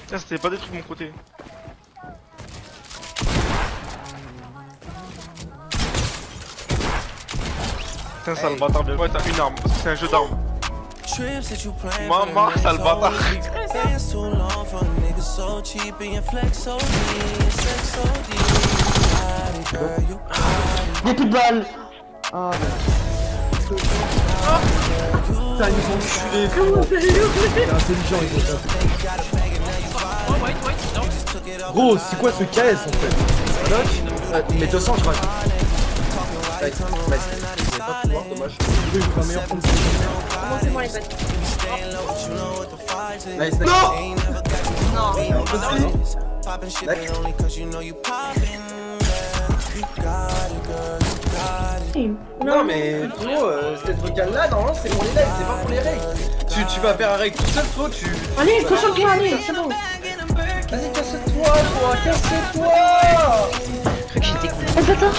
Putain, c'était pas des trucs de mon côté. Putain, sale bâtard, bien. Ouais, t'as une arme, parce que c'est un jeu d'armes. Maman, sale bâtard. Des petites balles. Ah putain, ils nous ont tués. C'est intelligent, ils ont fait. Gros, c'est quoi ce KS en fait? Mais 200 je crois. Dommage. Il fait un meilleur compte. Commencez-moi les potes. Nice, Non. Non mais frérot, cette vocale là normalement c'est pour les lives, c'est pas pour les règles. Tu vas faire un règle tout seul frérot, tu... Allez, concentre-toi, allez, c'est bon. Vas-y casse-toi toi, casse-toi. Je crois que j'étais con. Oh putain.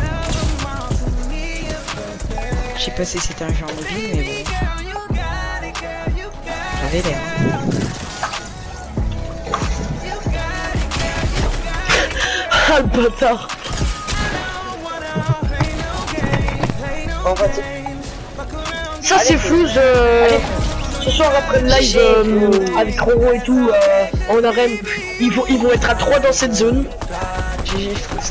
Je sais pas si c'était un genre mobile, mais bon. J'avais l'air. Ah le bâtard. Ça c'est fou, ce soir après le live avec Roro et tout, en arène, ils vont être à 3 dans cette zone. GG Flouze.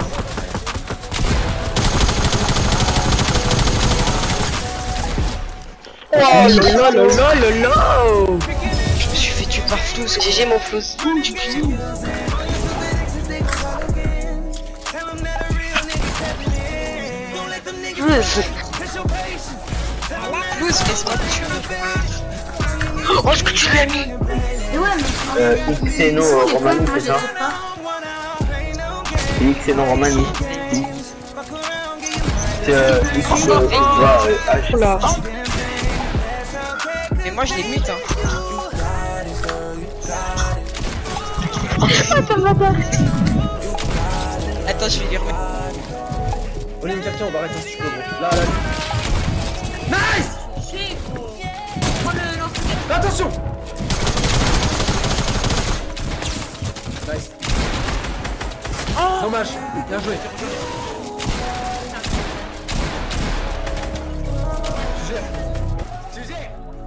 Oh là là là là là là. Je me suis fait tuer par Flouze. GG mon Flouze. Flouze, laisse-moi te tuer. Oh ce que tu l'as mis. Xeno Romani, c'est ça? Xeno Romani. C'est Oula. Mais moi je les mute hein. Attends, je vais lui remettre. On est une capture, on va arrêter si tu peux gros. Là. Nice. Attention. Nice. Dommage, bien joué.